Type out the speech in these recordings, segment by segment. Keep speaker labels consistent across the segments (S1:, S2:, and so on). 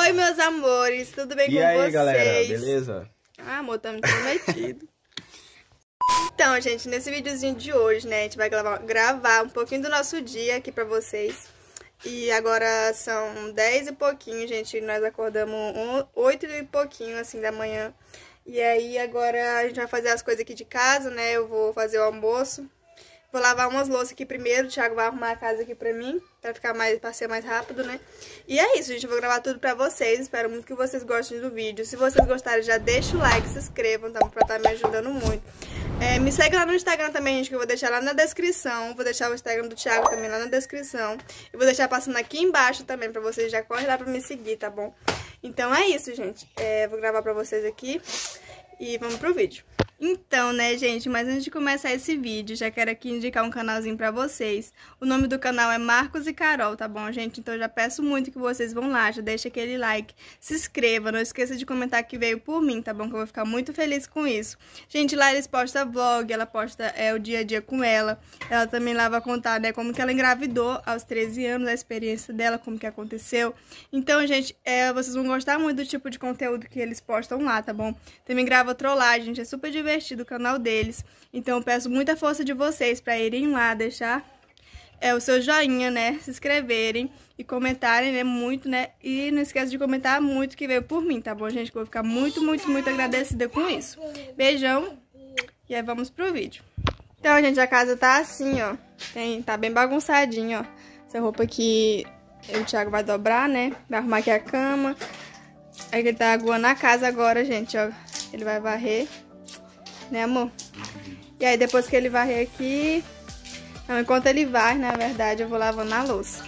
S1: Oi, meus amores, tudo bem com vocês?
S2: E aí, galera, beleza?
S1: Ah, amor, tá me prometido. Então, gente, nesse videozinho de hoje, né, a gente vai gravar um pouquinho do nosso dia aqui pra vocês. E agora são 10 e pouquinho, gente, nós acordamos 8 e pouquinho, assim, da manhã. E aí agora a gente vai fazer as coisas aqui de casa, né, eu vou fazer o almoço. Vou lavar umas louças aqui primeiro, o Thiago vai arrumar a casa aqui pra mim, pra ser mais rápido, né? E é isso, gente, eu vou gravar tudo pra vocês, espero muito que vocês gostem do vídeo. Se vocês gostarem, já deixa o like, se inscrevam, tá? Pra estar me ajudando muito. Me segue lá no Instagram também, gente, que eu vou deixar lá na descrição. Vou deixar o Instagram do Thiago também lá na descrição. E vou deixar passando aqui embaixo também, pra vocês já correm lá pra me seguir, tá bom? Então é isso, gente. Vou gravar pra vocês aqui e vamos pro vídeo. Então, né, gente, mas antes de começar esse vídeo, já quero aqui indicar um canalzinho pra vocês. O nome do canal é Marcos e Carol, tá bom, gente? Então, eu já peço muito que vocês vão lá, já deixa aquele like, se inscreva, não esqueça de comentar que veio por mim, tá bom? Que eu vou ficar muito feliz com isso. Gente, lá eles postam vlog, ela posta o dia a dia com ela. Ela também lá vai contar, né, como que ela engravidou aos 13 anos, a experiência dela, como que aconteceu. Então, gente, vocês vão gostar muito do tipo de conteúdo que eles postam lá, tá bom? Também grava trollagem, gente, é super divertido o canal deles, então eu peço muita força de vocês para irem lá, deixar o seu joinha, né, se inscreverem e comentarem, né, muito, né, e não esqueça de comentar muito que veio por mim, tá bom, gente, que eu vou ficar muito, muito, muito agradecida com isso. Beijão, e aí vamos pro vídeo. Então, gente, a casa tá assim, ó, tá bem bagunçadinho, ó, essa roupa aqui o Thiago vai dobrar, né, vai arrumar aqui a cama, aí ele tá aguando a casa agora, gente, ó, ele vai varrer, né, amor? E aí depois que ele varrer aqui, não, enquanto ele varre, na verdade, eu vou lavando a louça.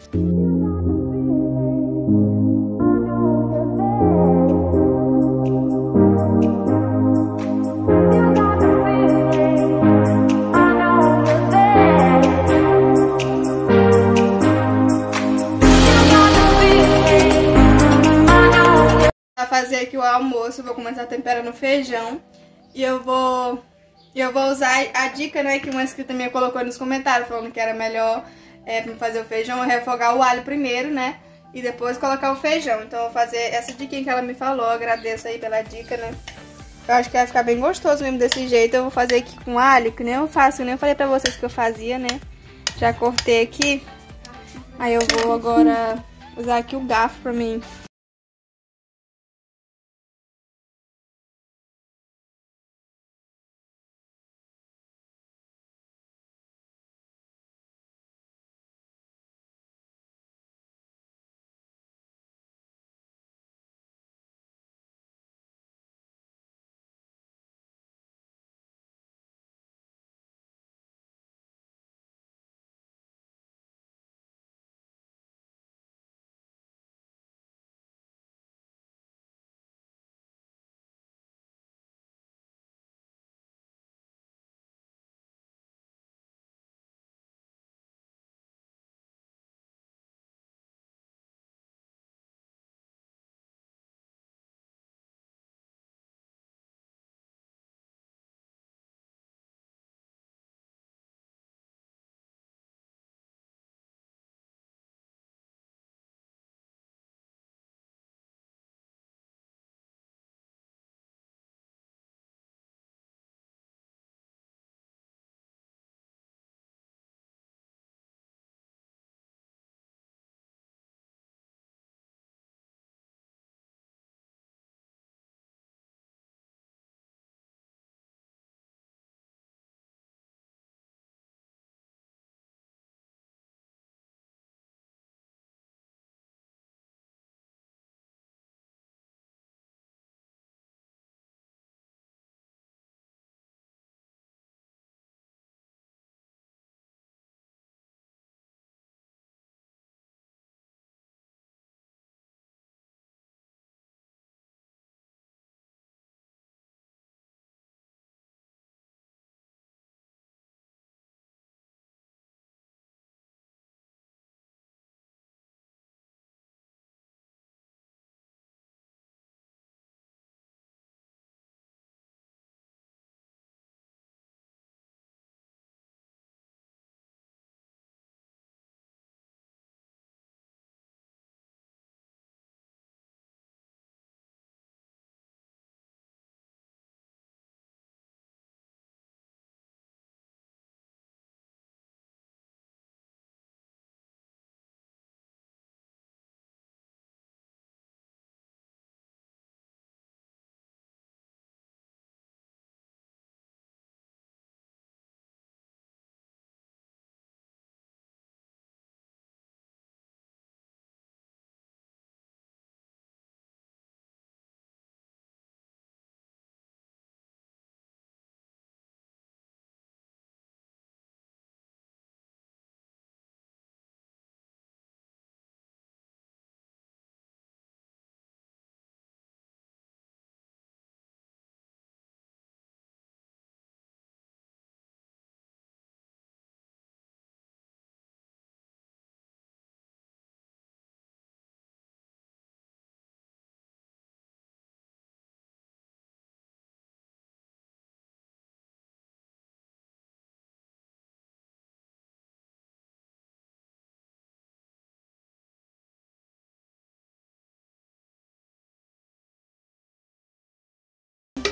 S1: Pra fazer aqui o almoço, eu vou começar temperando o feijão. E eu vou usar a dica, né, que uma inscrita minha colocou nos comentários, falando que era melhor pra fazer o feijão, eu refogar o alho primeiro, né, e depois colocar o feijão. Então eu vou fazer essa diquinha que ela me falou, agradeço aí pela dica, né. Eu acho que vai ficar bem gostoso mesmo desse jeito. Eu vou fazer aqui com alho, que nem eu faço, que nem eu falei pra vocês que eu fazia, né. Já cortei aqui, aí eu vou agora usar aqui o garfo pra mim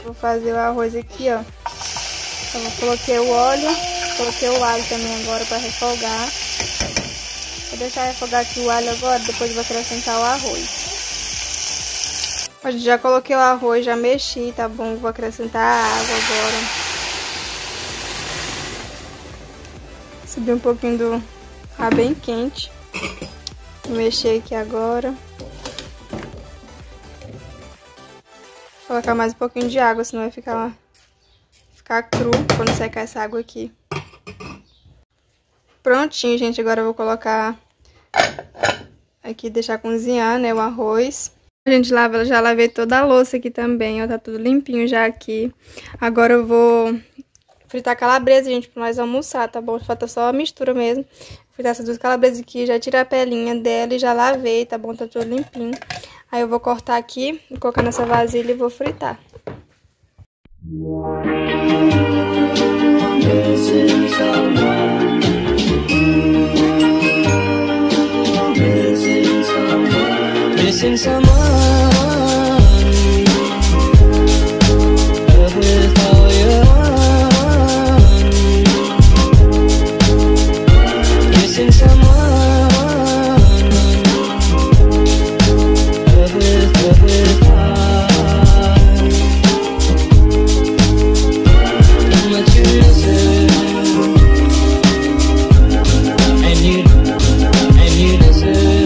S1: Vou fazer o arroz aqui, ó. Então, eu coloquei o óleo, coloquei o alho também agora pra refogar. Vou deixar refogar aqui o alho agora, depois vou acrescentar o arroz. Eu já coloquei o arroz, já mexi, tá bom? Vou acrescentar a água agora. Subir um pouquinho do ar bem quente. Vou mexer aqui agora. Vou colocar mais um pouquinho de água, senão vai ficar cru quando secar essa água aqui. Prontinho, gente. Agora eu vou colocar aqui, deixar cozinhar, né, o arroz. A gente já lavei toda a louça aqui também, ó, tá tudo limpinho já aqui. Agora eu vou fritar calabresa, gente, pra nós almoçar, tá bom? Falta só a mistura mesmo. Fritar essas duas calabresas aqui, já tirei a pelinha dela e já lavei, tá bom? Tá tudo limpinho. Aí eu vou cortar aqui, colocar nessa vasilha e vou fritar.
S2: Missing someone with all your own. Missing someone with heart. How much you listen, and you listen.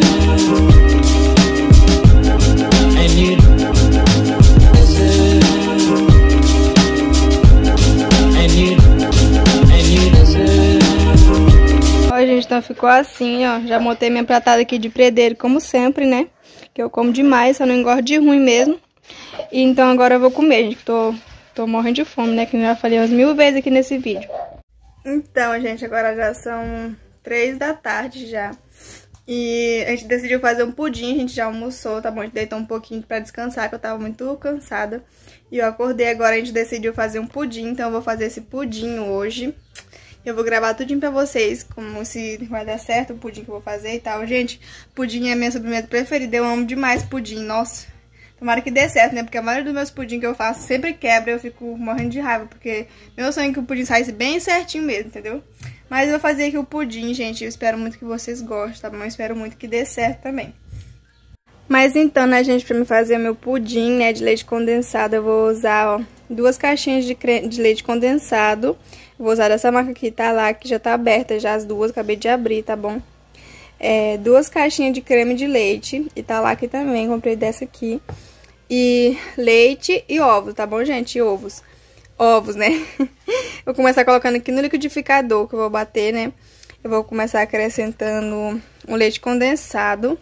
S1: Então ficou assim, ó. Já montei minha pratada aqui de predeiro, como sempre, né? Que eu como demais, só não engordo de ruim mesmo. E então agora eu vou comer, gente. Tô morrendo de fome, né? Que eu já falei umas 1000 vezes aqui nesse vídeo. Então, gente, agora já são 3 da tarde já. E a gente decidiu fazer um pudim, a gente já almoçou, tá bom? A gente deitou um pouquinho pra descansar, que eu tava muito cansada. E eu acordei agora, a gente decidiu fazer um pudim, então eu vou fazer esse pudim hoje. Eu vou gravar tudinho pra vocês, como se vai dar certo o pudim que eu vou fazer e tal. Gente, pudim é a minha sobremesa preferida, eu amo demais pudim, nossa. Tomara que dê certo, né? Porque a maioria dos meus pudim que eu faço sempre quebra, eu fico morrendo de raiva. Porque meu sonho é que o pudim saísse bem certinho mesmo, entendeu? Mas eu vou fazer aqui o pudim, gente, eu espero muito que vocês gostem, tá bom? Eu espero muito que dê certo também. Mas então, né, gente, pra me fazer o meu pudim, né, de leite condensado, eu vou usar, ó, 2 caixinhas de leite condensado. Eu vou usar dessa marca aqui, tá lá, que já tá aberta já as duas, acabei de abrir, tá bom? 2 caixinhas de creme de leite, e tá lá aqui também, comprei dessa aqui. E leite e ovos, tá bom, gente? E ovos, né? Vou começar colocando aqui no liquidificador, que eu vou bater, né? Eu vou começar acrescentando o leite condensado.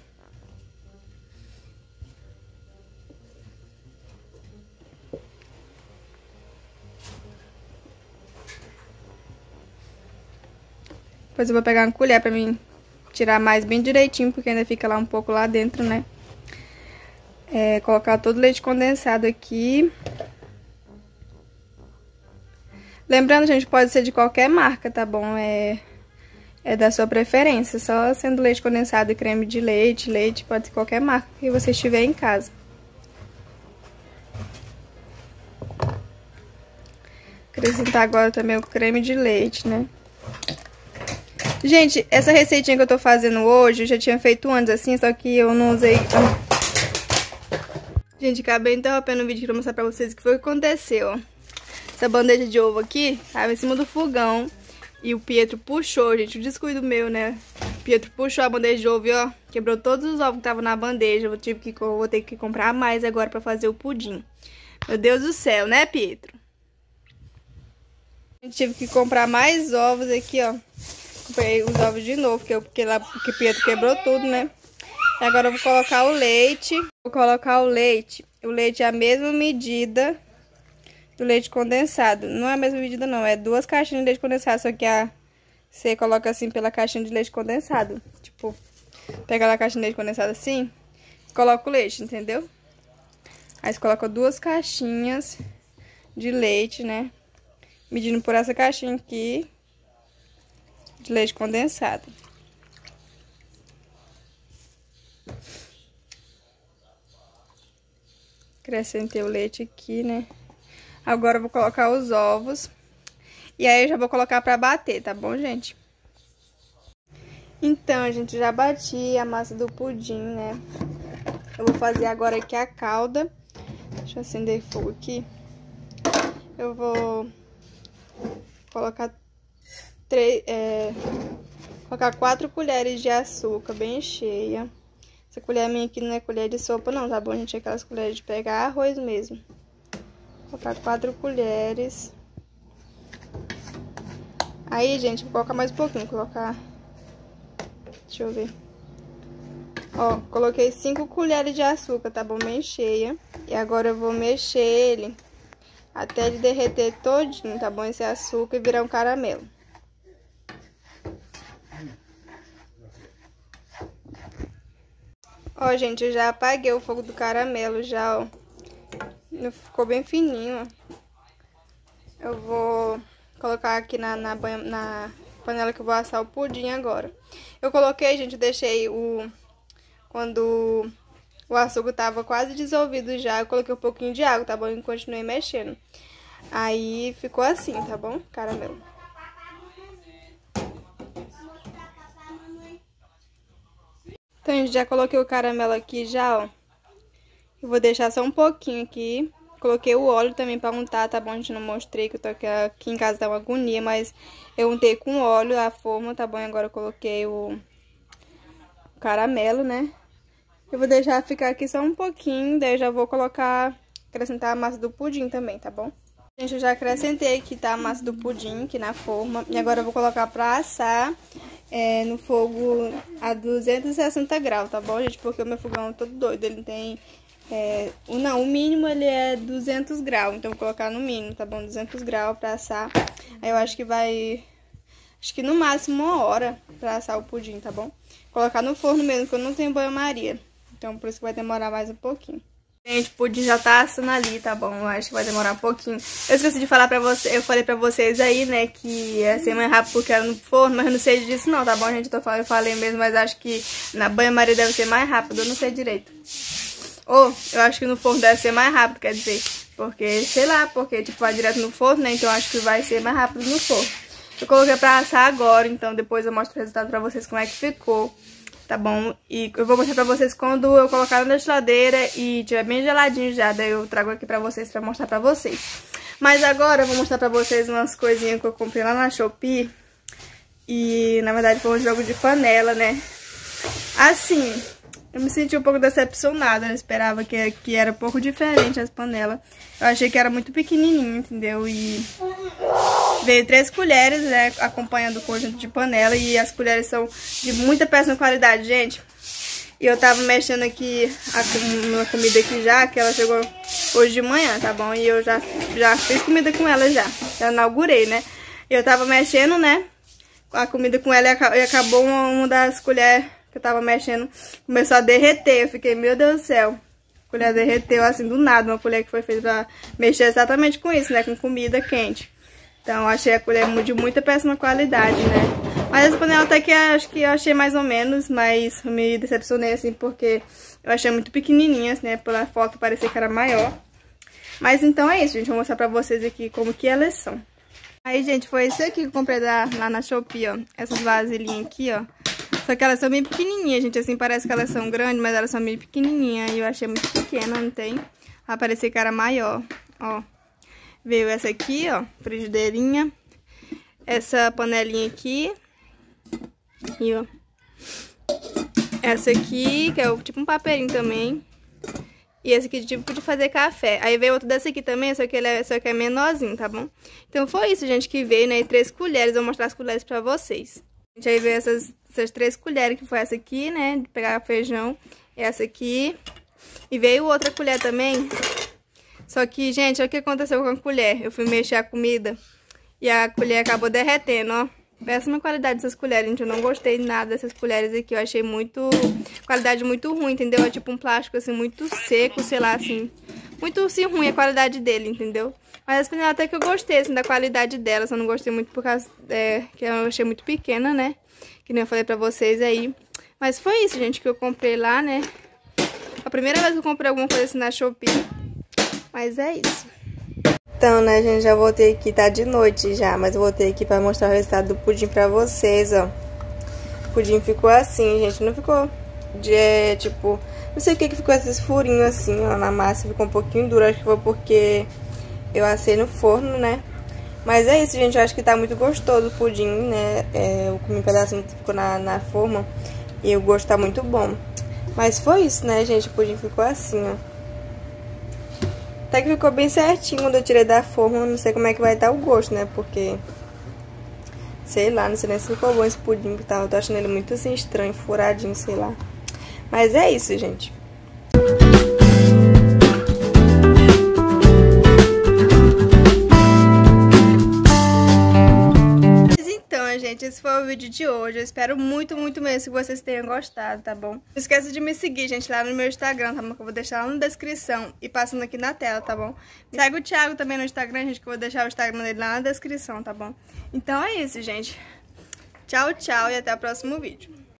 S1: Depois eu vou pegar uma colher pra mim tirar mais bem direitinho, porque ainda fica lá um pouco lá dentro, né? Colocar todo o leite condensado aqui. Lembrando, gente, pode ser de qualquer marca, tá bom? É da sua preferência. Só sendo leite condensado e creme de leite, pode ser qualquer marca que você estiver em casa. Acrescentar agora também o creme de leite, né? Gente, essa receitinha que eu tô fazendo hoje, eu já tinha feito antes assim, só que eu não usei... Gente, acabei interrompendo o vídeo pra mostrar pra vocês o que foi que aconteceu, ó. Essa bandeja de ovo aqui tava em cima do fogão e o Pietro puxou, gente, o descuido meu, né? O Pietro puxou a bandeja de ovo e, ó, quebrou todos os ovos que estavam na bandeja. Vou ter que comprar mais agora pra fazer o pudim. Meu Deus do céu, né, Pietro? Eu tive que comprar mais ovos aqui, ó. Comprei os ovos de novo, porque o Pietro quebrou tudo, né? E agora eu vou colocar o leite. Vou colocar o leite. O leite é a mesma medida do leite condensado. Não é a mesma medida, não. É 2 caixinhas de leite condensado, só que você coloca assim pela caixinha de leite condensado. Tipo, pega lá a caixinha de leite condensado assim, coloca o leite, entendeu? Aí você coloca 2 caixinhas de leite, né? Medindo por essa caixinha aqui de leite condensado. Acrescentei o leite aqui, né? Agora eu vou colocar os ovos. E aí eu já vou colocar pra bater, tá bom, gente? Então, gente, já bati a massa do pudim, né? Eu vou fazer agora aqui a calda. Deixa eu acender fogo aqui. Eu vou colocar 4 colheres de açúcar bem cheia. Essa colher minha aqui não é colher de sopa não, tá bom, gente? É aquelas colheres de pegar arroz mesmo. Vou colocar 4 colheres. Aí, gente, vou colocar mais um pouquinho. Colocar... Deixa eu ver. Ó, coloquei 5 colheres de açúcar, tá bom? Bem cheia. E agora eu vou mexer ele até ele derreter todinho, tá bom? Esse açúcar e virar um caramelo. Ó, gente, eu já apaguei o fogo do caramelo, já, ó. Ficou bem fininho, ó. Eu vou colocar aqui na panela que eu vou assar o pudim agora. Eu coloquei, gente, eu deixei quando o açúcar tava quase dissolvido já, eu coloquei um pouquinho de água, tá bom? E continuei mexendo. Aí ficou assim, tá bom? Caramelo. Então, gente, já coloquei o caramelo aqui já, ó. Eu vou deixar só um pouquinho aqui. Coloquei o óleo também pra untar, tá bom? A gente não mostrei que eu tô aqui em casa, tá uma agonia, mas eu untei com óleo a forma, tá bom? E agora eu coloquei o caramelo, né? Eu vou deixar ficar aqui só um pouquinho, daí eu já vou acrescentar a massa do pudim também, tá bom? Gente, eu já acrescentei aqui, tá? A massa do pudim aqui na forma. E agora eu vou colocar pra assar no fogo a 260 graus, tá bom, gente? Porque o meu fogão é todo doido, ele tem... o mínimo ele é 200 graus, então vou colocar no mínimo, tá bom? 200 graus pra assar. Aí eu acho que acho que no máximo 1 hora pra assar o pudim, tá bom? Colocar no forno mesmo, porque eu não tenho banho-maria. Então por isso que vai demorar mais um pouquinho. Gente, o pudim já tá assando ali, tá bom? Eu acho que vai demorar um pouquinho. Eu esqueci de falar pra vocês, eu falei pra vocês aí, né, que ia ser mais rápido porque era no forno, mas eu não sei disso não, tá bom, gente? Eu falei mesmo, mas acho que na banho-maria deve ser mais rápido, eu não sei direito. Ou, eu acho que no forno deve ser mais rápido, quer dizer, porque, sei lá, porque, tipo, vai direto no forno, né, então eu acho que vai ser mais rápido no forno. Eu coloquei pra assar agora, então depois eu mostro o resultado pra vocês como é que ficou, tá bom? E eu vou mostrar pra vocês quando eu colocar na geladeira e tiver bem geladinho já, daí eu trago aqui pra vocês, pra mostrar pra vocês. Mas agora eu vou mostrar pra vocês umas coisinhas que eu comprei lá na Shopee, e na verdade foi um jogo de panela, né? Assim... Eu me senti um pouco decepcionada, eu esperava que era um pouco diferente as panelas. Eu achei que era muito pequenininho, entendeu? E veio 3 colheres, né, acompanhando o conjunto de panela. E as colheres são de muita péssima qualidade, gente. E eu tava mexendo aqui uma comida aqui já, que ela chegou hoje de manhã, tá bom? E eu já fiz comida com ela já inaugurei, né? E eu tava mexendo, né, a comida com ela e acabou uma das colheres... que eu tava mexendo, começou a derreter. Eu fiquei, meu Deus do céu. A colher derreteu assim do nada. Uma colher que foi feita pra mexer exatamente com isso, né? Com comida quente. Então eu achei a colher de muita péssima qualidade, né? Mas essa panela até que acho que eu achei mais ou menos. Mas eu me decepcionei assim porque eu achei muito pequenininha, assim, né? Pela foto parecia que era maior. Mas então é isso, gente. Vou mostrar pra vocês aqui como que elas são. Aí, gente, foi isso aqui que eu comprei lá na Shopee, ó. Essas vasilhinhas aqui, ó. Só que elas são bem pequenininhas, gente, assim, parece que elas são grandes, mas elas são bem pequenininhas. E eu achei muito pequena, não tem? Vai parecer que era maior, ó. Veio essa aqui, ó, frigideirinha. Essa panelinha aqui. E, ó. Essa aqui, que é tipo um papelinho também. E esse aqui tipo de fazer café. Aí veio outro desse aqui também, só que é menorzinho, tá bom? Então foi isso, gente, que veio, né? 3 colheres, vou mostrar as colheres pra vocês. Gente, aí veio essas 3 colheres, que foi essa aqui, né, de pegar feijão, essa aqui, e veio outra colher também, só que, gente, olha o que aconteceu com a colher, eu fui mexer a comida, e a colher acabou derretendo, ó, péssima qualidade dessas colheres, gente, eu não gostei nada dessas colheres aqui, eu achei qualidade muito ruim, entendeu, é tipo um plástico, assim, muito seco, sei lá, assim, muito, assim, ruim a qualidade dele, entendeu? Mas as panelas até que eu gostei, assim, da qualidade delas, eu não gostei muito por causa, que eu achei muito pequena, né? Que nem eu falei pra vocês aí. Mas foi isso, gente, que eu comprei lá, né? A primeira vez que eu comprei alguma coisa assim na Shopee. Mas é isso. Então, né, gente, já voltei aqui, tá de noite já, mas eu voltei aqui pra mostrar o resultado do pudim pra vocês, ó. O pudim ficou assim, gente, não ficou tipo, não sei o que ficou esses furinhos assim, ó, na massa, ficou um pouquinho duro, acho que foi porque eu assei no forno, né. Mas é isso, gente, eu acho que tá muito gostoso o pudim, né, eu comi um pedacinho que ficou na forma e o gosto tá muito bom. Mas foi isso, né, gente, o pudim ficou assim, ó. Até que ficou bem certinho quando eu tirei da forma, não sei como é que vai estar o gosto, né, porque... sei lá, não sei nem se ficou bom esse pudim, que eu tô achando ele muito assim estranho, furadinho, sei lá. Mas é isso, gente. Então, gente, esse foi o vídeo de hoje. Eu espero muito, muito mesmo que vocês tenham gostado, tá bom? Não esqueça de me seguir, gente, lá no meu Instagram, tá bom? Que eu vou deixar lá na descrição e passando aqui na tela, tá bom? Segue o Thiago também no Instagram, gente, que eu vou deixar o Instagram dele lá na descrição, tá bom? Então é isso, gente. Tchau, tchau e até o próximo vídeo.